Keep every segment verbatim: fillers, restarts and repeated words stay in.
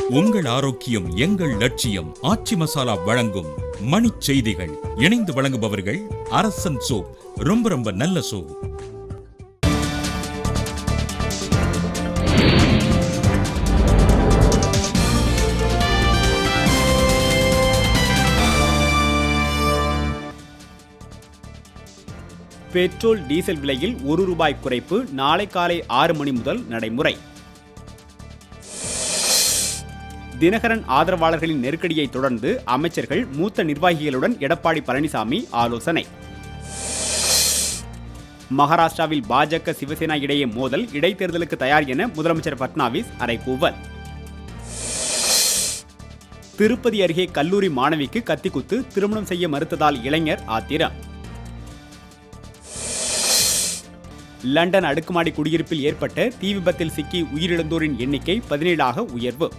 உங்கள் ஆரோக்கியம் எங்கள் லட்சியம். ஆச்சி மசாலா வழங்கும் மணிச் செய்திகள். இணைந்து வழங்குபவர்கள் அரசன் சோப். ரொம்ப ரொம்ப நல்ல சோப். பெட்ரோல் டீசல் விலையில் ஒரு ரூபாய் குறைப்பு நாளை காலை ஆறு மணி முதல் நடைமுறை. தினகரன் ஆதரவாளர்களின் நெருக்கடியை தொடர்ந்து அமைச்சர்கள் மூத்த நிர்வாகிகளுடன் எடப்பாடி பழனிசாமி ஆலோசனை. மகாராஷ்டிராவில் பாஜக சிவசேனா இடையே மோதல், இடைத்தேர்தலுக்கு தயார் என முதலமைச்சர் பட்னாவிஸ் அறைகூவல். திருப்பதி அருகே கல்லூரி மாணவிக்கு கத்திக்குத்து, திருமணம் செய்ய மறுத்ததால் இளைஞர் ஆத்திரம். லண்டன் அடுக்குமாடி குடியிருப்பில் ஏற்பட்ட தீ விபத்தில் சிக்கி உயிரிழந்தோரின் எண்ணிக்கை பதினேழாக உயர்வு.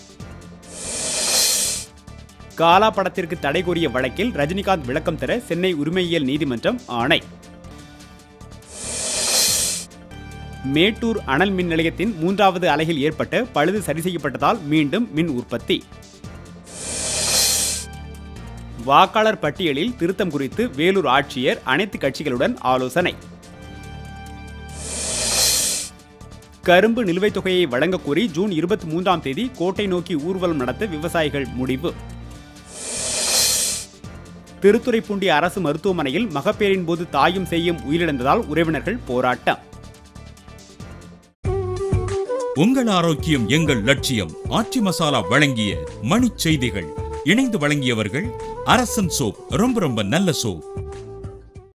காலா படத்திற்கு தடை கோரிய வழக்கில் ரஜினிகாந்த் விளக்கம் தர சென்னை உரிமையியல் நீதிமன்றம் ஆணை. மேட்டூர் அனல் மின் நிலையத்தின் மூன்றாவது அலகில் ஏற்பட்ட பழுது சரி செய்யப்பட்டதால் மீண்டும் மின் உற்பத்தி. வாக்காளர் பட்டியலில் திருத்தம் குறித்து வேலூர் ஆட்சியர் அனைத்து கட்சிகளுடன் ஆலோசனை. கரும்பு நிலுவைத் தொகையை வழங்கக் கோரி ஜூன் இருபத்தி மூன்றாம் தேதி கோட்டை நோக்கி ஊர்வலம் நடத்த விவசாயிகள் முடிவு. திருத்துறைப்பூண்டி அரசு மருத்துவமனையில் மகப்பேறின் போது தாயும் செய்யும் உயிரிழந்ததால் உறவினர்கள் போராட்டம். உங்கள் ஆரோக்கியம் எங்கள் லட்சியம். ஆச்சி மசாலா வழங்கிய மணிச் செய்திகள். இணைந்து வழங்கியவர்கள் அரசன் சோப். ரொம்ப ரொம்ப நல்ல சோப்.